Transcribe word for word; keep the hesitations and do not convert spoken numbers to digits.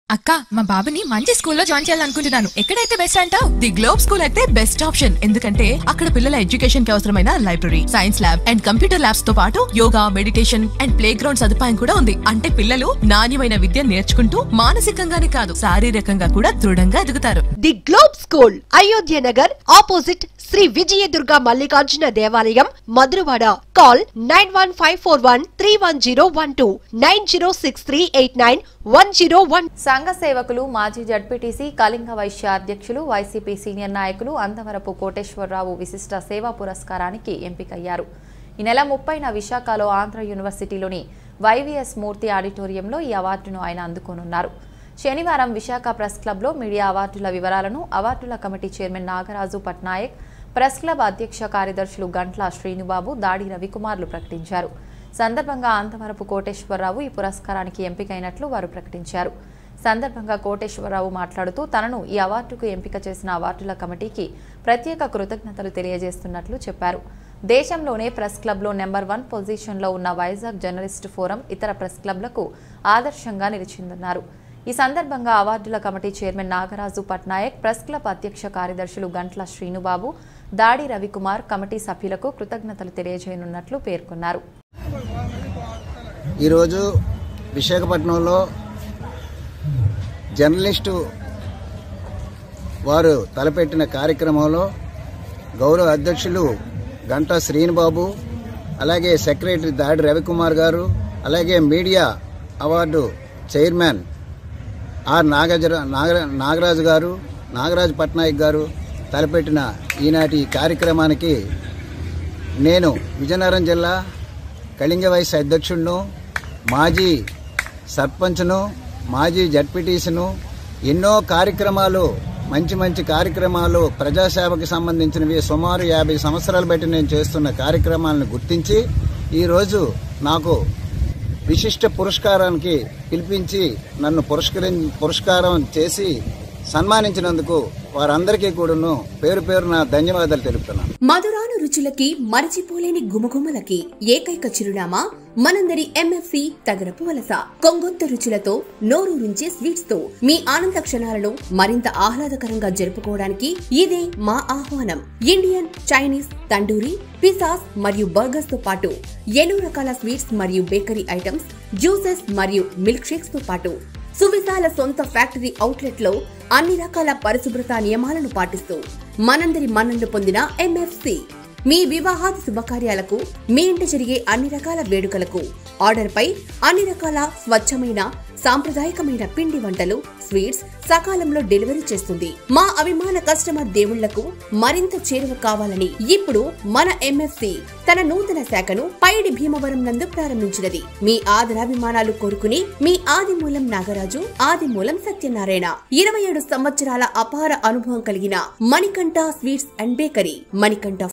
అక్క మా బాబుని మంచి స్కూల్లో జాయిన్ చేయాలనుకుంటున్నాను. ఎక్కడైతే బెస్ట్ అంటావు? ది గ్లోబ్ స్కూల్ అయితే బెస్ట్ ఆప్షన్. ఎందుకంటే అక్కడ పిల్లల ఎడ్యుకేషన్ కి అవసరమైన library, science lab and computer labs తో పాటు యోగా, మెడిటేషన్ అండ్ ప్లే గ్రౌండ్ సదుపాయం కూడా ఉంది. అంటే పిల్లలు నాణ్యమైన విద్య నేర్చుకుంటూ మానసికంగానే కాదు శారీరకంగా కూడా దృఢంగా ఎదుగుతారు. The globe school Ayodhya Nagar opposite Shri Vijayadurga Mallikarjuna దేవాలయం, Madhurawada. Call nine one five four one three one zero one two nine zero six three eight nine one zero one. సంఘ సేవకులు, మాజీ జడ్పీటీసీ, కళింగ వైశ్య అధ్యక్షులు, వైసీపీ సీనియర్ నాయకులు అందవరపు కోటేశ్వరరావు విశిష్ట సేవా పురస్కారానికి ఎంపికయ్యారు. ఈ నెల ముప్పైన విశాఖలో ఆంధ్ర యూనివర్సిటీలోని వైవీఎస్ మూర్తి ఆడిటోరియంలో ఈ అవార్డును ఆయన అందుకోనున్నారు. శనివారం విశాఖ ప్రెస్ క్లబ్లో మీడియా అవార్డుల వివరాలను అవార్డుల committee chairman Nagaraju Patnaik, press club అధ్యక్ష కార్యదర్శులు గంట్ల శ్రీనుబాబు, దాడి రవికుమార్లు ప్రకటించారు. సందర్భంగా అందవరపు కోటేశ్వరరావు ఈ పురస్కారానికి ఎంపికైనట్లు వారు ప్రకటించారు. సందర్భంగా కోటేశ్వరరావు మాట్లాడుతూ తనను ఈ అవార్డుకు ఎంపిక చేసిన అవార్డుల కమిటీకి ప్రత్యేక కృతజ్ఞతలు తెలియజేస్తున్నట్లు చెప్పారు. దేశంలోనే ప్రెస్ క్లబ్లో నెంబర్ వన్ పొజిషన్లో ఉన్న వైజాగ్ జర్నలిస్ట్ ఫోరం ఇతర ప్రెస్ క్లబ్లకు ఆదర్శంగా నిలిచిందన్నారు. ఈ సందర్భంగా అవార్డుల committee chairman Nagaraju Patnaik, press club అధ్యక్ష కార్యదర్శులు గంట్ల శ్రీనుబాబు, దాడి రవికుమార్ కమిటీ సభ్యులకు కృతజ్ఞతలు తెలియజేయనున్నట్లు పేర్కొన్నారు. ఈరోజు విశాఖపట్నంలో జర్నలిస్టు వారు తలపెట్టిన కార్యక్రమంలో గౌరవ అధ్యక్షులు గంటా శ్రీనుబాబు, అలాగే సెక్రటరీ దాడి రవికుమార్ గారు, అలాగే మీడియా అవార్డు చైర్మన్ ఆర్ నాగజ నాగ నాగరాజు గారు నాగరాజు పట్నాయక్ గారు తలపెట్టిన ఈనాటి కార్యక్రమానికి నేను విజయనగరం జిల్లా కళింగ వైశ్య అధ్యక్షుడును, మాజీ సర్పంచ్ను, మాజీ జడ్పీటీసీను, ఎన్నో కార్యక్రమాలు, మంచి మంచి కార్యక్రమాలు, ప్రజాసేవకు సంబంధించినవి సుమారు యాభై సంవత్సరాలు బట్టి నేను చేస్తున్న కార్యక్రమాలను గుర్తించి ఈరోజు నాకు విశిష్ట పురస్కారానికి పిలిపించి నన్ను పురస్కరి పురస్కారం చేసి సన్మానించినందుకు వారందరికీ కూడాను పేరు పేరున ధన్యవాదాలు తెలుపుతున్నాను. మధురాను రుచులకి, మరచిపోలేని గుమగుమలకి ఏకైక చిరునామా మనందరి ఎంఎఫ్సి తగరపు వలస. కొంగొత్త రుచులతో, నోరూరించే స్వీట్స్ తో మీ ఆనంద క్షణాలను మరింత ఆహ్లాదకరంగా జరుపుకోవడానికి ఇదే మా ఆహ్వానం. ఇండియన్, చైనీస్, తండూరి, పిజ్జాస్ మరియు బర్గర్స్ తో పాటు ఎన్నో రకాల స్వీట్స్ మరియు బేకరీ ఐటమ్స్, జ్యూసెస్ మరియు మిల్క్ షేక్స్ తో పాటు సువిశాల సొంత ఫ్యాక్టరీ అవుట్లెట్ లో అన్ని రకాల పరిశుభ్రత నియమాలను పాటిస్తూ మనందరి మన్ననలు పొందిన ఎంఎఫ్సి మీ వివాహాది శుభకార్యాలకు, మీ ఇంట జరిగే అన్ని రకాల వేడుకలకు ఆర్డర్ పై అన్ని రకాల స్వచ్ఛమైన సాంప్రదాయకమైన పిండి వంటలు, స్వీట్స్ సకాలంలో డెలివరీ చేస్తుంది. మా అభిమాన కస్టమర్ దేవుళ్లకు మరింత చేరువ కావాలని ఇప్పుడు మన ఎంఎఫ్సి తన నూతన శాఖను పైడి భీమవరం నందు ప్రారంభించినది. మీ ఆదరాభిమానాలు కోరుకుని మీ ఆదిమూలం నాగరాజు, ఆదిమూలం సత్యనారాయణ. ఇరవై ఏడు సంవత్సరాల అపార అనుభవం కలిగిన Manikanta sweets and bakery, Manikanta